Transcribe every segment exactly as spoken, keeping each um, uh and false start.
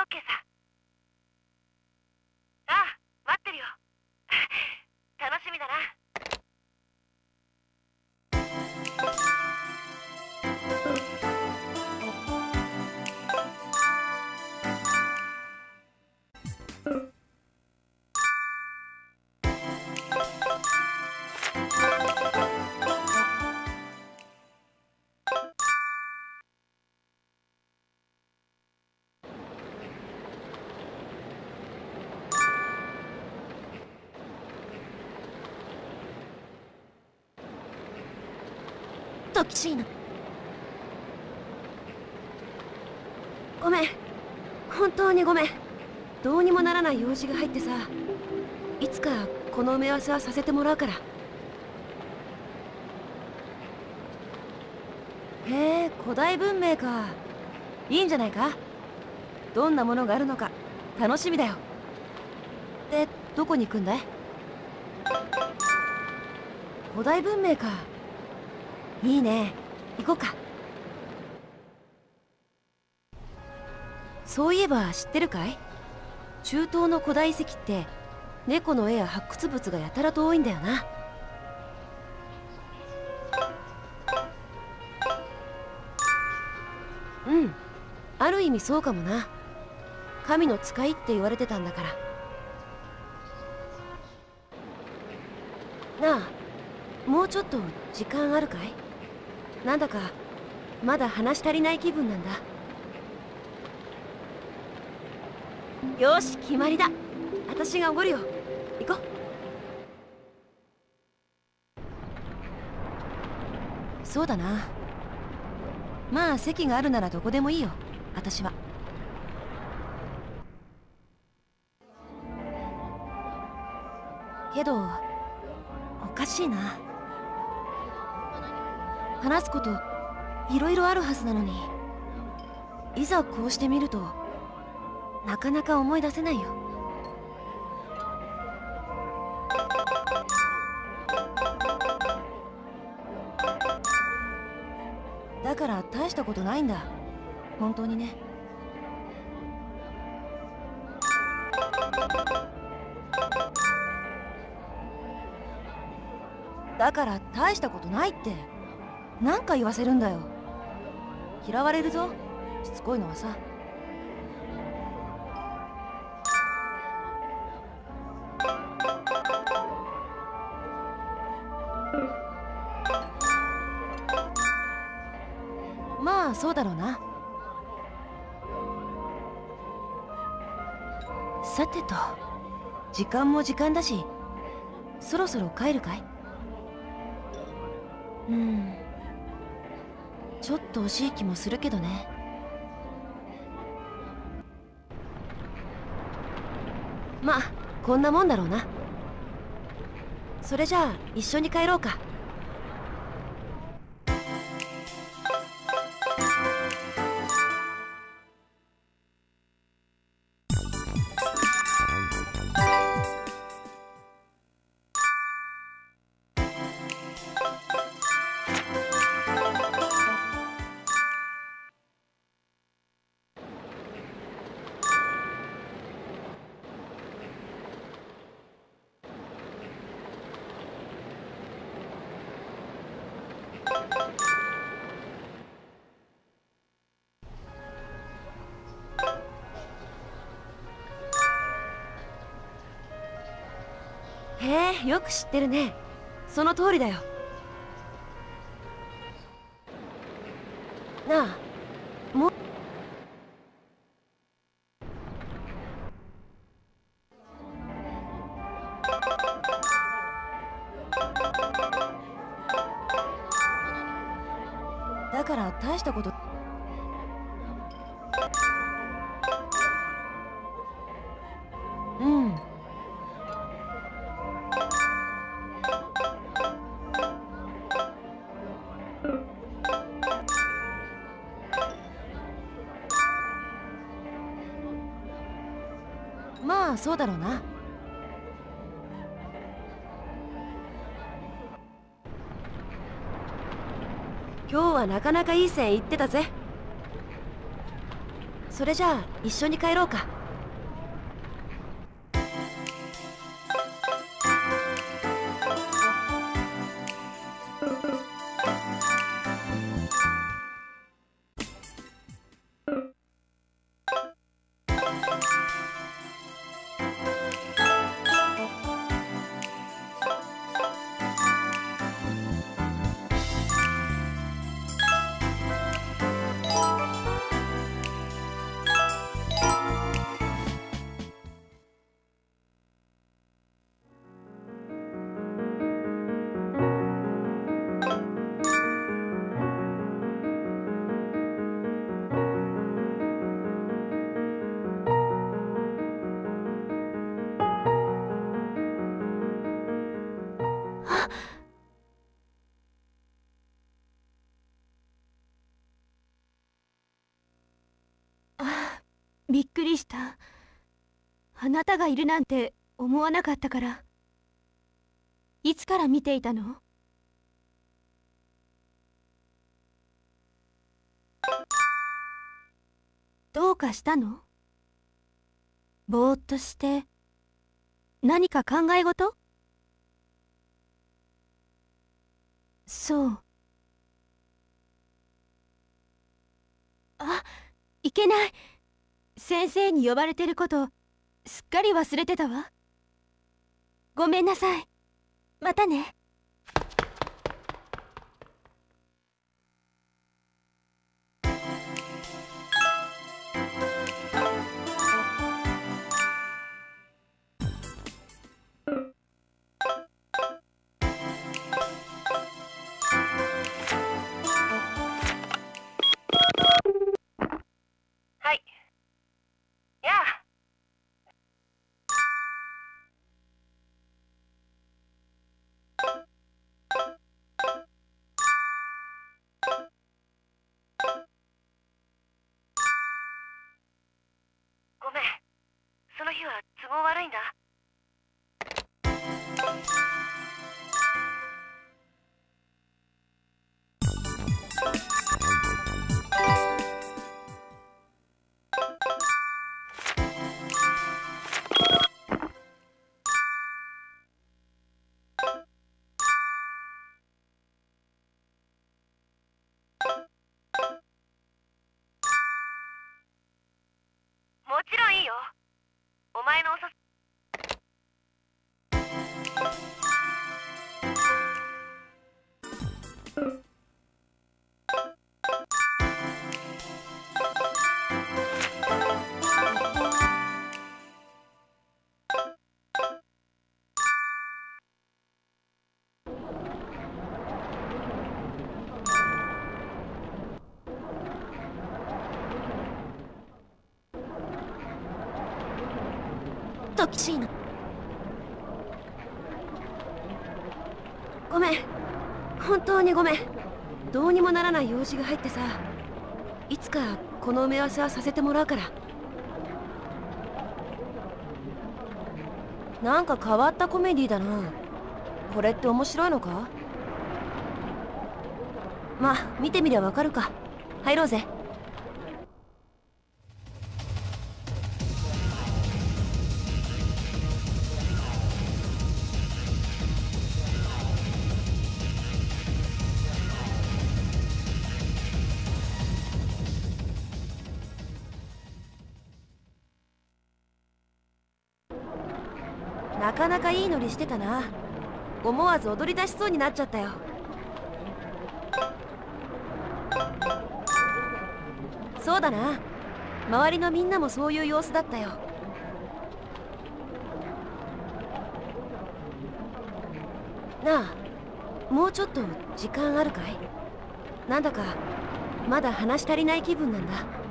ッケーさ。ああ、待ってるよ。楽しみだな。 ときしいな。ごめん、本当にごめん。どうにもならない用事が入ってさ、いつかこの埋め合わせはさせてもらうから。へえ、古代文明か。いいんじゃないか。どんなものがあるのか楽しみだよ。で、どこに行くんだい？古代文明か。いいね、行こうか。そういえば知ってるかい？中東の古代遺跡って猫の絵や発掘物がやたらと多いんだよな。うん、ある意味そうかもな。神の使いって言われてたんだから。なあ、もうちょっと時間あるかい？なんだかまだ話し足りない気分なんだ。よし、決まりだ。私がおごるよ。行こう。そうだな。まあ席があるならどこでもいいよ、私は。けどおかしいな。話すこといろいろあるはずなのに、いざこうしてみるとなかなか思い出せないよ。だから大したことないんだ、本当にね。だから大したことないって何回言わせるんだよ。嫌われるぞ、しつこいのはさ。まあそうだろうな。さてと、時間も時間だし、そろそろ帰るかい？うん、ちょっと惜しい気もするけどね。まあこんなもんだろうな。それじゃあ一緒に帰ろうか。へえ、よく知ってるね。その通りだよ。なあ、もうだから大したこと。うん、まあそうだろうな。今日はなかなかいい線いってたぜ。 それじゃあ一緒に帰ろうか。 びっくりした。あなたがいるなんて思わなかったから。いつから見ていたの？どうかしたの？ぼーっとして何か考え事？そう。あ、いけない。先生に呼ばれてることすっかり忘れてたわ。ごめんなさい。またね。 はい。やあ。ごめん。その日は都合悪いんだ。もちろんいいよ。お前のおさときしいな。ごめん、本当にごめん。どうにもならない用事が入ってさ、いつかこの埋め合わせはさせてもらうから。なんか変わったコメディだな。これって面白いのか？まあ見てみりゃわかるか。入ろうぜ。なかなかいいノリしてたな。思わず踊り出しそうになっちゃったよ。そうだな。周りのみんなもそういう様子だったよ。なあ、もうちょっと時間あるかい？なんだかまだ話足りない気分なんだ。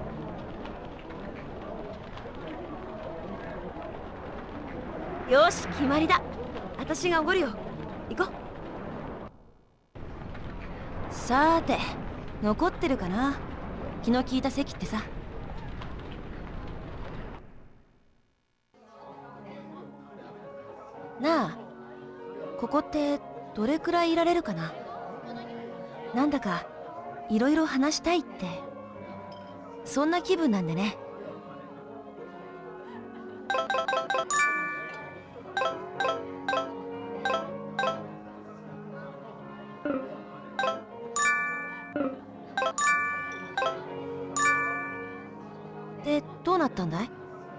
よし、決まりだ。私がおごるよ。行こう。さーて、残ってるかな、気の利いた席ってさ。なあ、ここってどれくらいいられるかな。なんだかいろいろ話したいって、そんな気分なんでね。 どうなったんだい？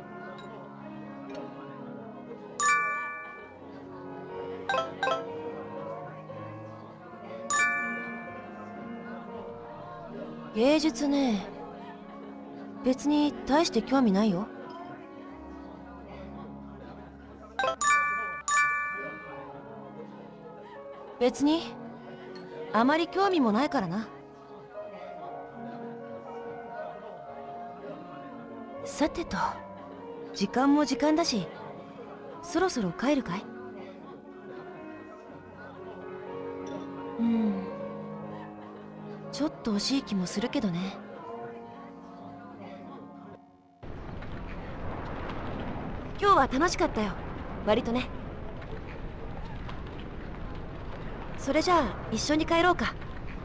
芸術ね、別に大して興味ないよ。別にあまり興味もないからな。さてと、時間も時間だし、そろそろ帰るかい？うん、ちょっと惜しい気もするけどね。今日は楽しかったよ、割とね。それじゃあ一緒に帰ろうか。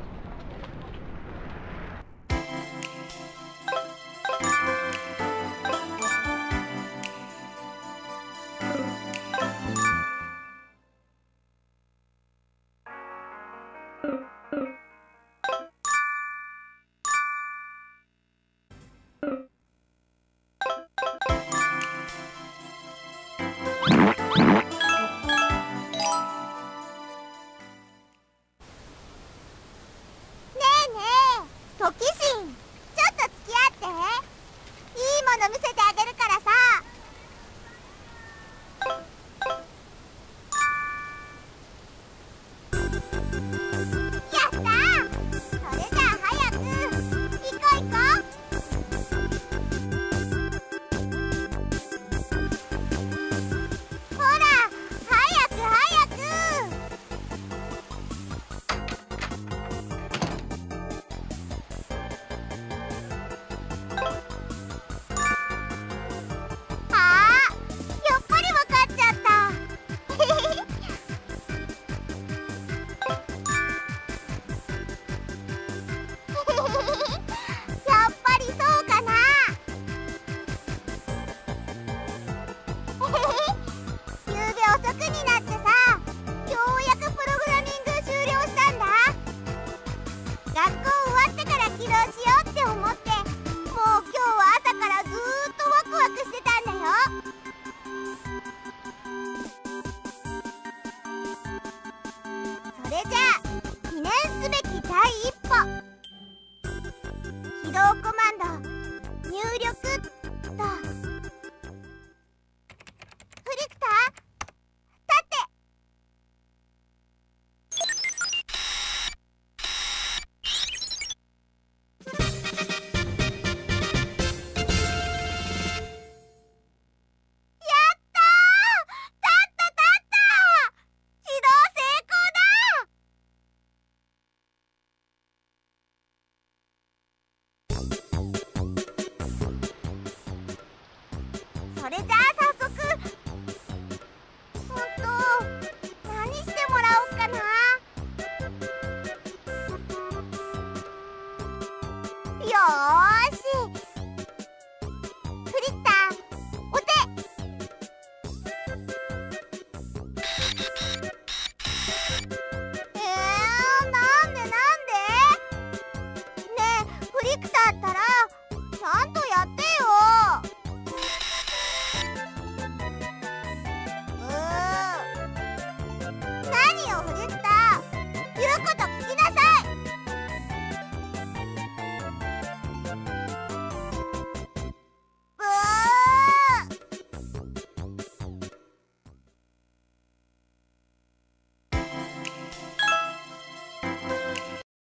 それじゃあ早速、ほんと何してもらおうかな。よー